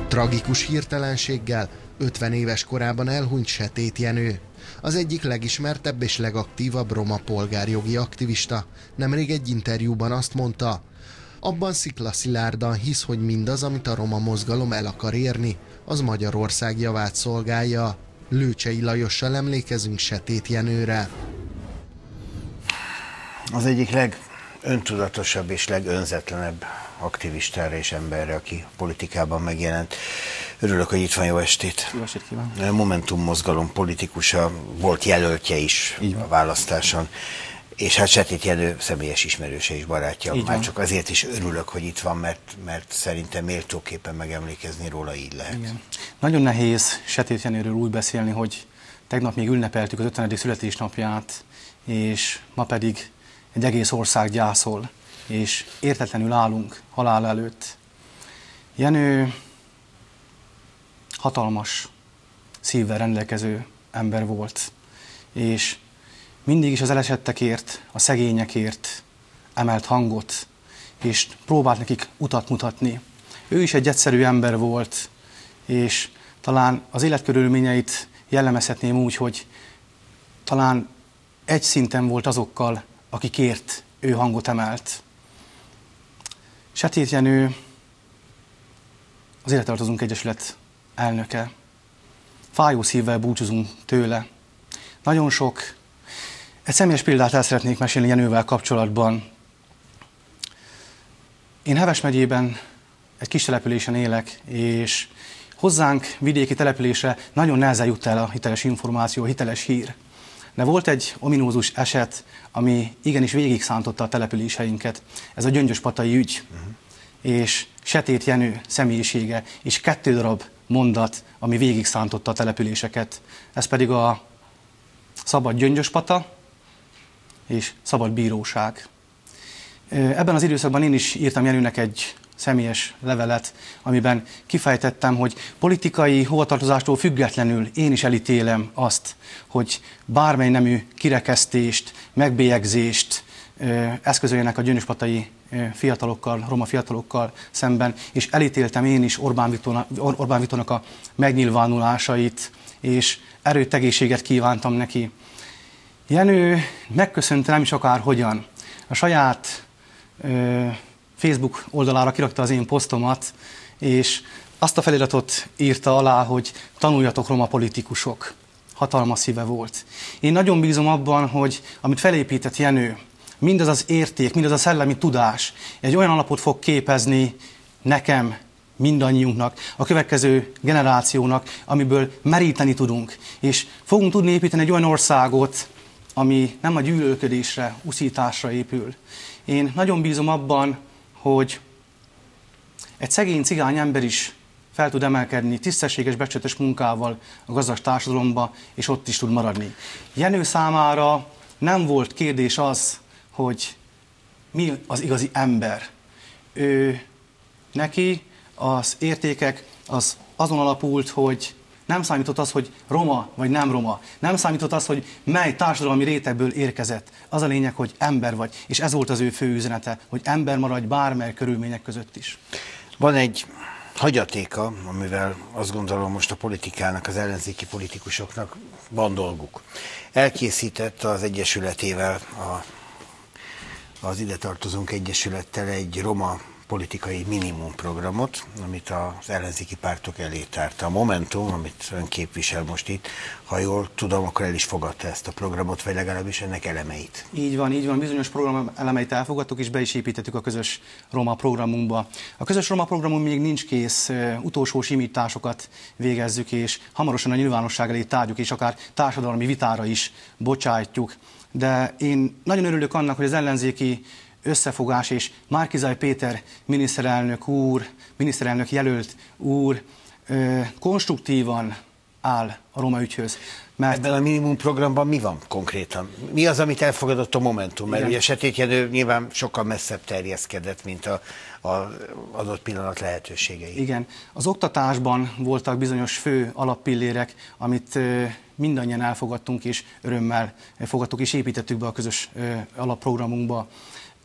Tragikus hirtelenséggel 50 éves korában elhunyt Setét Jenő. Az egyik legismertebb és legaktívabb roma polgárjogi aktivista. Nemrég egy interjúban azt mondta, abban sziklaszilárdan hisz, hogy mindaz, amit a roma mozgalom el akar érni, az Magyarország javát szolgálja. Lőcsei Lajossal emlékezünk Setét Jenőre. Az egyik legöntudatosabb és legönzetlenebb aktivistára és emberre, aki politikában megjelent. Örülök, hogy itt van, jó estét. Jó estét kívánok. Momentum mozgalom politikusa, volt jelöltje is a választáson, és hát Setét Jenő személyes ismerőse és barátja. Így már van. csak azért is örülök, hogy itt van, mert szerintem méltóképpen megemlékezni róla így lehet. Igen. Nagyon nehéz Setét Jenőről úgy beszélni, hogy tegnap még ünnepeltük az 50. születésnapját, és ma pedig egy egész ország gyászol, és értetlenül állunk halál előtt. Jenő hatalmas szívvel rendelkező ember volt, és mindig is az elesettekért, a szegényekért emelt hangot, és próbált nekik utat mutatni. Ő is egy egyszerű ember volt, és talán az életkörülményeit jellemezhetném úgy, hogy talán egy szinten volt azokkal, akikért ő hangot emelt. Setét Jenő az Élettartozunk Egyesület elnöke. Fájó szívvel búcsúzunk tőle. Nagyon sok. Egy személyes példát el szeretnék mesélni Jenővel kapcsolatban. Én Heves megyében egy kis településen élek, és hozzánk vidéki településre nagyon nehezen jut el a hiteles információ, a hiteles hír. De volt egy ominózus eset, ami igenis végig szántotta a településeinket. Ez a gyöngyöspatai ügy. És Setét Jenő személyisége, és 2 darab mondat, ami végig szántotta a településeket. Ez pedig a szabad Gyöngyöspata és szabad bíróság. Ebben az időszakban én is írtam Jenőnek egy személyes levelet, amiben kifejtettem, hogy politikai hovatartozástól függetlenül én is elítélem azt, hogy bármely nemű kirekesztést, megbélyegzést eszközöljenek a gyöngyöspatai fiatalokkal, roma fiatalokkal szemben, és elítéltem én is Orbán Viktornak a megnyilvánulásait, és erőt, egészséget kívántam neki. Jenő megköszönte nem is akárhogyan. A saját Facebook oldalára kirakta az én posztomat, és azt a feliratot írta alá, hogy tanuljatok roma politikusok. Hatalmas szíve volt. Én nagyon bízom abban, hogy amit felépített Jenő, mindaz az érték, mindaz a szellemi tudás egy olyan alapot fog képezni nekem, mindannyiunknak, a következő generációnak, amiből meríteni tudunk. És fogunk tudni építeni egy olyan országot, ami nem a gyűlölködésre, uszításra épül. Én nagyon bízom abban, hogy egy szegény cigány ember is fel tud emelkedni tisztességes, becsületes munkával a gazdag társadalomba, és ott is tud maradni. Jenő számára nem volt kérdés az, hogy mi az igazi ember. Neki az értékek azon alapult, hogy nem számított az, hogy roma vagy nem roma. Nem számított az, hogy mely társadalmi rétegből érkezett. Az a lényeg, hogy ember vagy. És ez volt az ő fő üzenete, hogy ember maradj bármely körülmények között is. Van egy hagyatéka, amivel azt gondolom most a politikának, az ellenzéki politikusoknak van dolguk. Elkészített az Egyesületével, az Ide Tartozunk Egyesülettel egy roma politikai minimumprogramot, amit az ellenzéki pártok elé tárta. A Momentum, amit ön képvisel most itt, ha jól tudom, akkor el is fogadta ezt a programot, vagy legalábbis ennek elemeit. Így van, bizonyos program elemeit elfogadtuk, és be is építettük a közös roma programunkba. A közös roma programunk még nincs kész, utolsó simításokat végezzük, és hamarosan a nyilvánosság elé tárgyuk, és akár társadalmi vitára is bocsájtjuk. De én nagyon örülök annak, hogy az ellenzéki összefogás és Márki-Zay Péter miniszterelnök jelölt úr konstruktívan áll a roma ügyhöz. Mert ebben a minimum programban mi van konkrétan? Mi az, amit elfogadott a Momentum? Mert ugye Setét Jenő nyilván sokkal messzebb terjeszkedett, mint az adott pillanat lehetőségei. Igen. Az oktatásban voltak bizonyos fő alappillérek, amit mindannyian elfogadtunk, és örömmel fogadtuk, és építettük be a közös alapprogramunkba.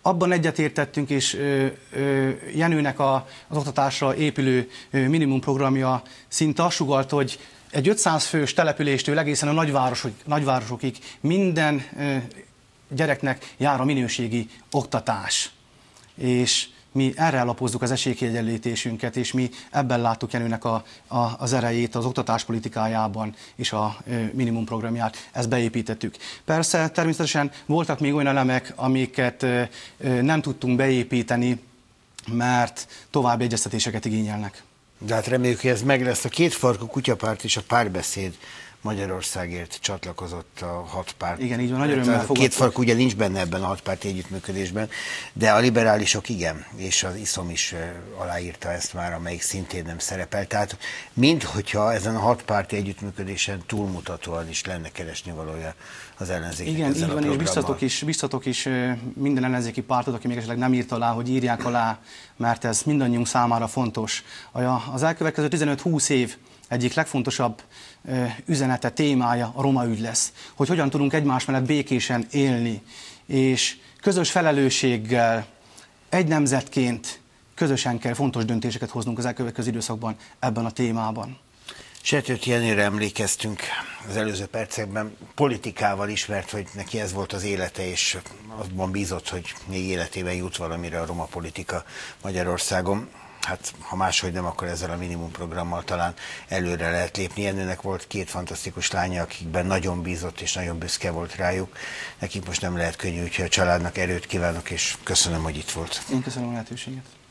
abban egyetértettünk, és Jenőnek az oktatásra épülő minimumprogramja szinte azt sugalt, hogy egy 500 fős településtől egészen a nagyvárosokig minden gyereknek jár a minőségi oktatás. És mi erre alapozzuk az esélykiegyenlítésünket, és mi ebben láttuk Jenőnek az erejét az oktatáspolitikájában és a minimumprogramját, ezt beépítettük. Persze, természetesen voltak még olyan elemek, amiket nem tudtunk beépíteni, mert további egyeztetéseket igényelnek. De hát reméljük, hogy ez meg lesz. A Kétfarkú Kutyapárt és a Párbeszéd Magyarországért csatlakozott a 6 párt. Igen, így van, nagy örömmel fogadtuk. Kétfarkú ugye nincs benne ebben a 6 párti együttműködésben, de a liberálisok igen, és az ISZOM is aláírta ezt már, amelyik szintén nem szerepel. Tehát minthogyha ezen a 6 párti együttműködésen túlmutatóan is lenne keresni valója az ellenzéknek. Igen, így van, és biztatok is minden ellenzéki pártot, aki még esetleg nem írt alá, hogy írják alá, mert ez mindannyiunk számára fontos. Az elkövetkező 15-20 év egyik legfontosabb üzenete, témája a roma ügy lesz. Hogy hogyan tudunk egymás mellett békésen élni, és közös felelősséggel, egy nemzetként közösen kell fontos döntéseket hoznunk az elkövetkező időszakban ebben a témában. Sejtőt Jenőre emlékeztünk az előző percekben, politikával ismert, hogy neki ez volt az élete, és abban bízott, hogy még életében jut valamire a roma politika Magyarországon. Hát, ha máshogy nem, akkor ezzel a minimumprogrammal talán előre lehet lépni. Jenőnek volt 2 fantasztikus lánya, akikben nagyon bízott és nagyon büszke volt rájuk. Nekik most nem lehet könnyű, úgyhogy a családnak erőt kívánok, és köszönöm, hogy itt volt. Én köszönöm a lehetőséget.